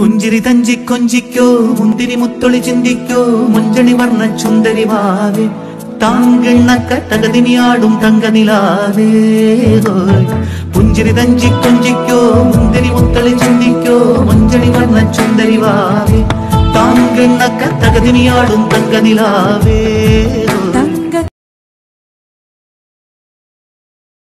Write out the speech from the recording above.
പുഞ്ചിരി തഞ്ചി കൊഞ്ചിക്കോ മുന്തിരി മുത്തൊളി ചിന്തിക്കോ മുഞ്ചണി വർണ്ണ ചുന്ദരി വാവേ താങ്കിണ്ണക്ക തകതിനിയാടും തങ്കനിലാവേ പുഞ്ചിരി തഞ്ചി കൊഞ്ചിക്കോ മുന്തിരി മുത്തൊളി ചിന്തിക്കോ മുഞ്ചണി വർണ്ണ ചുന്ദരി വാവേ താങ്കിണ്ണക്ക തകതിനിയാടും തങ്കനിലാവേ